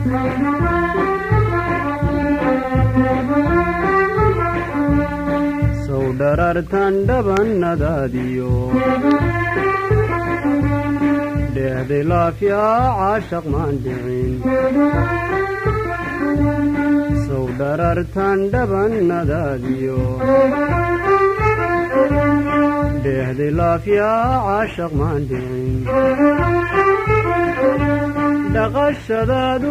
sawdarartan dhabanadaadiyo dheehday laafyaa caashaq maan dhicin sawdarartan dhabanadaadiyo dheehday laafyaa caashaq maan dhicin dhaqashadaadu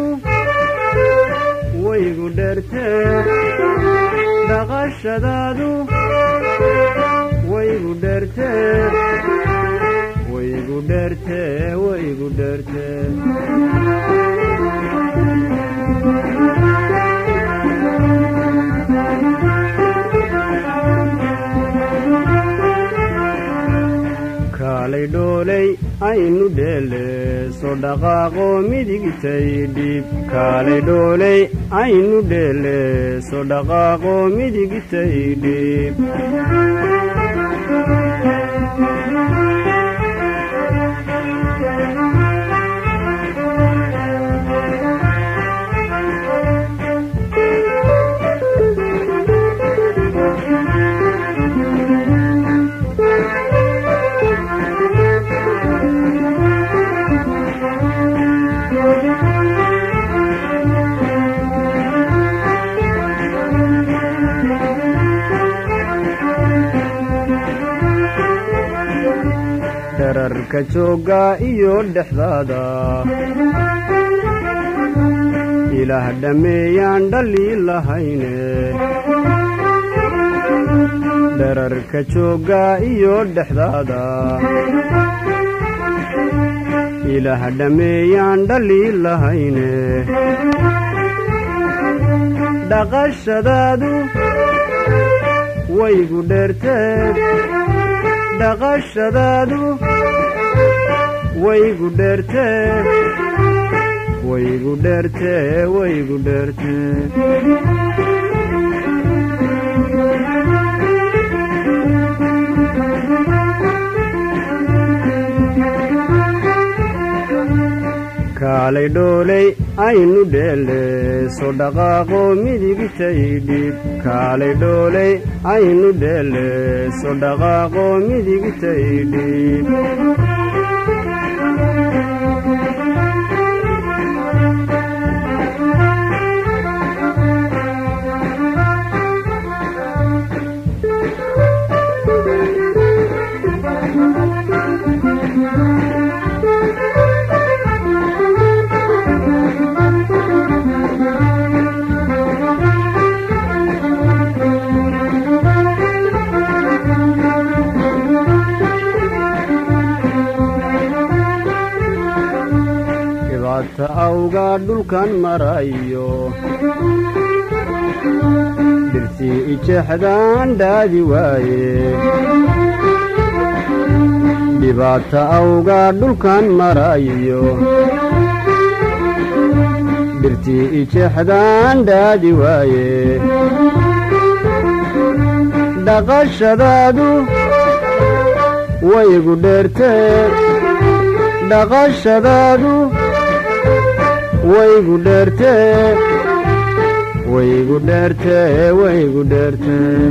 waygu dheertee dhaqashadaadu waygu dheertee waygu dheertee waygu dheertee kaalay dhoolay aynu dheele soo dhaqaaqo midigtay dhiib kaalay dhoolay aynu dheele soo dhaqaaqo midigtay dhiib dherarka jooga iyo dhexdaada ilaah dhameeyaan dhali lahayne dherarka jooga iyo dhexdaada ilaah dhameeyaan dhali lahayne dhaqashadaadu waygu dheertee dhaqashadaadu waygu dheertee waygu dheertee waygu dheertee kaalay dhoolay aynu dheele soo dhaqaaqo midigtay dhiib kaalay dhoolay aynu dheele soo dhaqaaqo midigtay dhiib awga dhulkan marayo dirtii ijeexdaan dhaadi waaye dhibaata awga dhulkan marayo dirtii ijeexdaan dhaadi waaye dhaqashadaadu waygu dheertee dhaqashadaadu waygu dheertee waygu dheertee waygu dheertee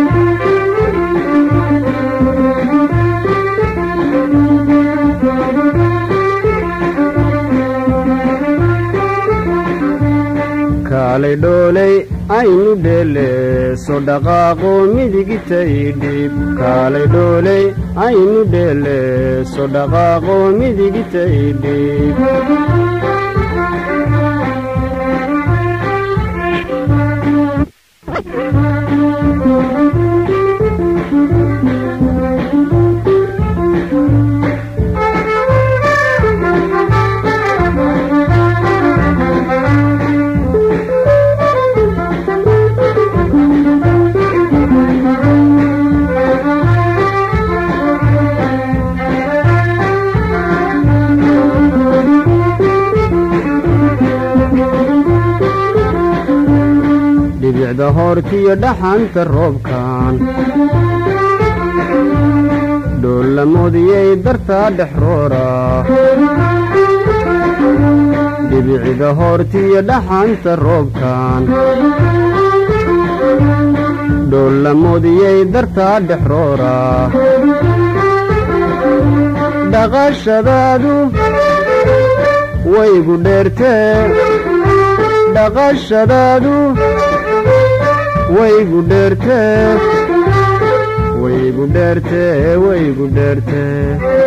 kaalay dhoolay aynu dheele soo dhaqaaqo midigtay dhiib kaalay dhoolay aynu dheele soo dhaqaaqo midigtay dhiib dhibicda hoortiyo dhaxanta roobkan dhoolamoodiyay dartaa dhexroora dhibicda hortiyo dhaxanta roobkan dhoolla moodiyey dartaa dhexroora dhaqashadaadu waygu dheertee dhaqashadaadu waygu dheertee waygu dheertee waygu dheertee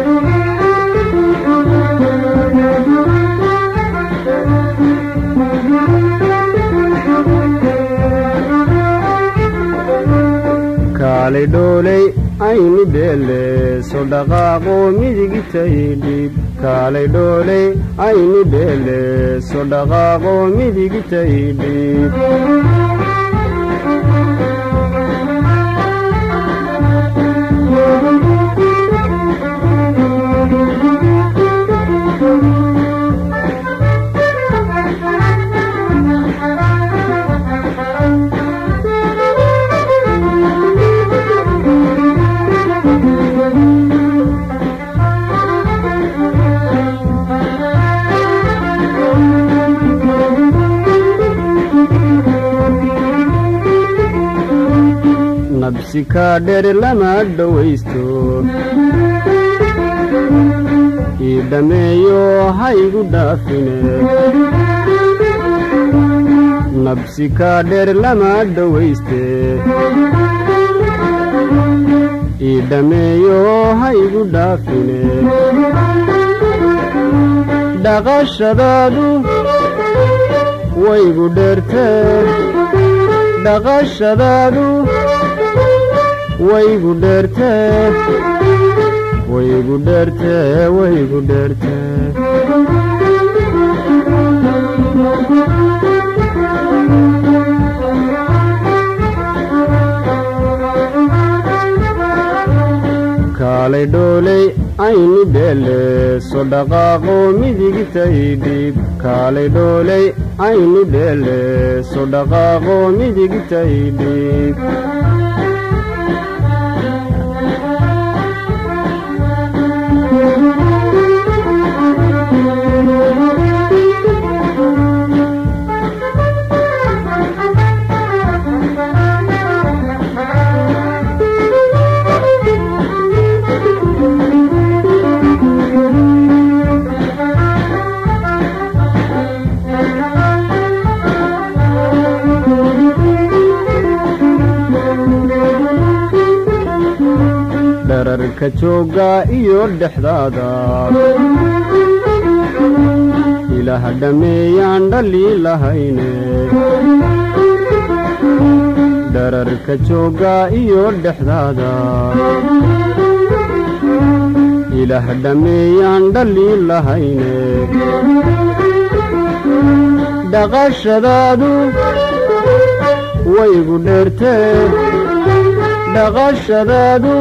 kaalay dhoolay aynu dheele soo dhaqaaqo midigitay dhib kaalay dhoolay aynu dheele soo dhaqaaqo midigitay dhib nabsi kaa dheer lama dhowaysto ii dhammeeyo haygu dhaafine nabsi kaa dheer lama dhowayste ii dhammeeyo haygu dhaafine dhaqashadaadu waygu dheertee dhaqashadaadu waygu dheertee waygu dheertee waygu dheertee kaalay dhoolay aynu dheele soo dhaqaaqo midigitay dhib kaalay dhoolay aynu dheele soo dhaqaaqo midigitay dhib dhararka jooga iyo dhexdaada ilaah dhammeeyaan dhali lahayne dhararka jooga iyo dhexdaada ilaah dhammeeyaan dhali lahayne dhaqashadaadu waygu dheertee dhaqashadaadu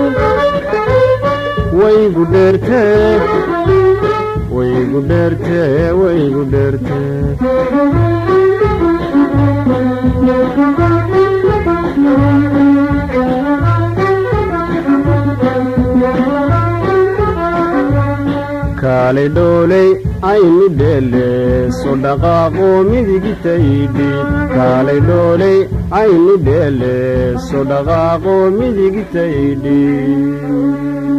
waygu dheertee waygu dheertee waygu dheertee kaalay dhoolay aynu dheele soo dhaqaaqo midigitay dhib kaalay dhoolay aynu dheele soo dhaqaaqo midigitay dhib